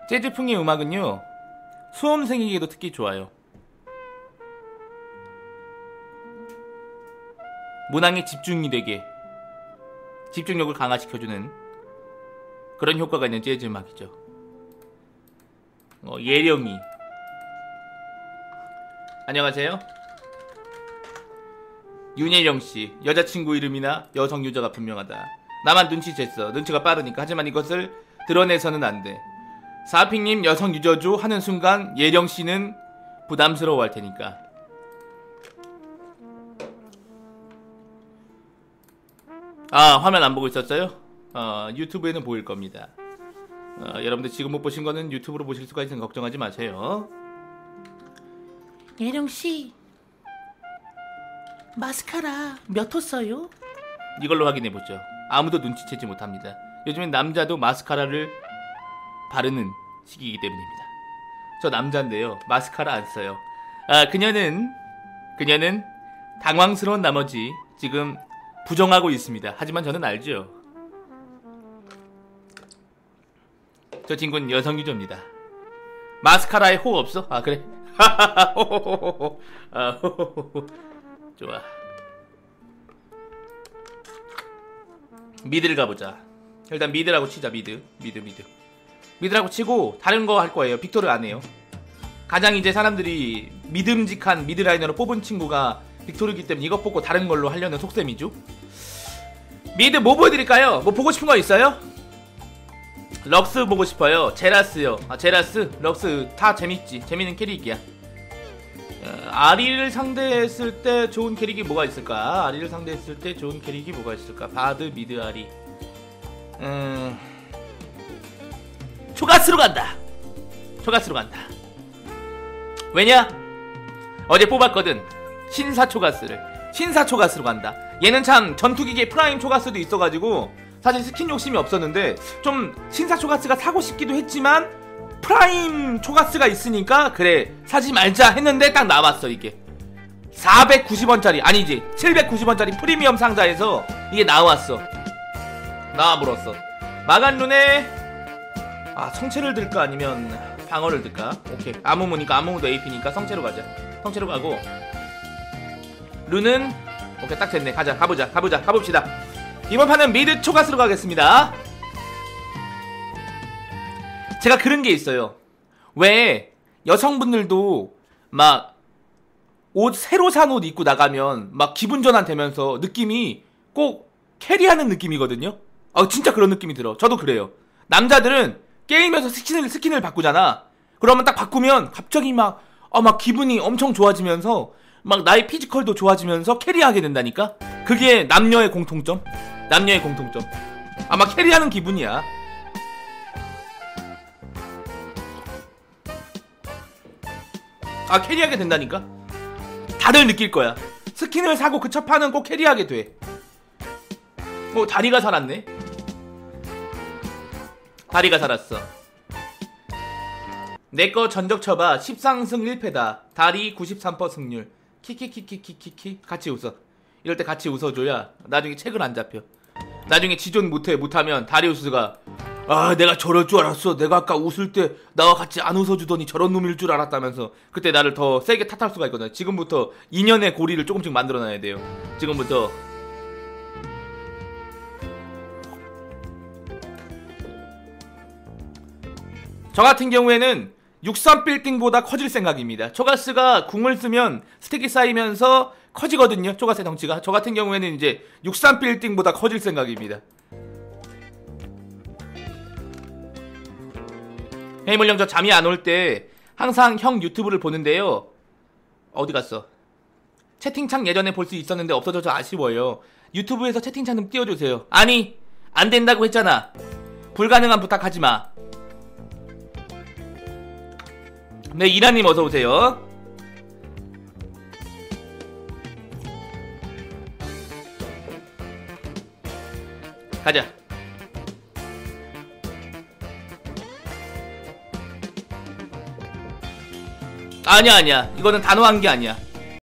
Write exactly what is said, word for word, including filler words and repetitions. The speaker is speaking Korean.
재즈풍의 음악은요 수험생에게도 특히 좋아요. 문항에 집중이 되게 집중력을 강화시켜주는 그런 효과가 있는 재즈 음악이죠. 어, 예령이 안녕하세요. 윤예령씨, 여자친구 이름이나 여성 유저가 분명하다. 나만 눈치챘어. 눈치가 빠르니까. 하지만 이것을 드러내서는 안돼. 사핑님 여성 유저죠 하는 순간 예령씨는 부담스러워 할 테니까. 아, 화면 안 보고 있었어요? 어, 유튜브에는 보일 겁니다. 어, 여러분들 지금 못 보신 거는 유튜브로 보실 수가 있으니 걱정하지 마세요. 예령씨, 마스카라 몇 호 써요? 이걸로 확인해보죠. 아무도 눈치채지 못합니다. 요즘엔 남자도 마스카라를 바르는 시기이기 때문입니다. 저 남자인데요, 마스카라 안 써요. 아, 그녀는 그녀는 당황스러운 나머지 지금 부정하고 있습니다. 하지만 저는 알죠. 저 친구는 여성 유저입니다. 마스카라에 호 없어? 아, 그래? 호호호호. 아, 호호호호. 좋아. 미드를 가보자. 일단 미드라고 치자. 미드 미드 미드 미드라고 치고 다른 거 할 거예요. 빅토르 안 해요. 가장 이제 사람들이 믿음직한 미드라이너로 뽑은 친구가 빅토르이기 때문에 이것 뽑고 다른 걸로 하려는 속셈이죠. 미드 뭐 보여드릴까요? 뭐 보고 싶은 거 있어요? 럭스 보고 싶어요. 제라스요. 아, 제라스? 럭스 다 재밌지. 재밌는 캐릭이야. 어, 아리를 상대했을 때 좋은 캐릭이 뭐가 있을까? 아리를 상대했을 때 좋은 캐릭이 뭐가 있을까? 바드, 미드, 아리. 음... 초가스로 간다. 초가스로 간다. 왜냐? 어제 뽑았거든. 신사 초가스를. 신사 초가스로 간다. 얘는 참 전투기계 프라임 초가스도 있어가지고 사실 스킨 욕심이 없었는데 좀 신사 초가스가 사고 싶기도 했지만 프라임 초가스가 있으니까 그래 사지 말자 했는데 딱 나왔어. 이게 사백구십 원짜리 아니지 칠백구십 원짜리 프리미엄 상자에서 이게 나왔어. 나와버렸어. 마간룬에 아 성체를 들까 아니면 방어를 들까? 오케이. 아무무니까 아무무도 에이피니까 성체로 가자. 성체로 가고 룬은 오케이 딱 됐네. 가자. 가보자. 가보자. 가봅시다. 이번 판은 미드 초가스로 가겠습니다. 제가 그런 게 있어요. 왜 여성분들도 막 옷 새로 산 옷 입고 나가면 막 기분 전환 되면서 느낌이 꼭 캐리하는 느낌이거든요. 아 진짜 그런 느낌이 들어. 저도 그래요. 남자들은 게임에서 스킨을 스킨을 바꾸잖아. 그러면 딱 바꾸면 갑자기 막 어 막 기분이 엄청 좋아지면서 막 나의 피지컬도 좋아지면서 캐리하게 된다니까. 그게 남녀의 공통점. 남녀의 공통점. 아마 캐리하는 기분이야. 아 캐리하게 된다니까. 다들 느낄 거야. 스킨을 사고 그 첫 판은 꼭 캐리하게 돼. 어 다리가 살았네. 다리가 살았어. 내거 전적 쳐봐. 십삼승 일 패다. 다리 구십삼 퍼센트 승률. 키키키키키키키. 같이 웃어. 이럴 때 같이 웃어줘야 나중에 책을 안 잡혀. 나중에 지존 못해. 못하면 다리우스가 아 내가 저럴 줄 알았어. 내가 아까 웃을 때 나와 같이 안 웃어주더니 저런 놈일 줄 알았다면서 그때 나를 더 세게 탓할 수가 있거든. 지금부터 인연의 고리를 조금씩 만들어놔야 돼요. 지금부터. 저 같은 경우에는 육삼 빌딩보다 커질 생각입니다. 초가스가 궁을 쓰면 스택이 쌓이면서 커지거든요. 초가스의 덩치가. 저 같은 경우에는 이제 육삼 빌딩보다 커질 생각입니다. 해물령 저 잠이 안 올 때 항상 형 유튜브를 보는데요. 어디 갔어? 채팅창 예전에 볼 수 있었는데 없어져서 아쉬워요. 유튜브에서 채팅창 좀 띄워주세요. 아니 안 된다고 했잖아. 불가능한 부탁하지 마. 네 이라님 어서오세요. 가자. 아니야 아니야 이거는 단호한 게 아니야.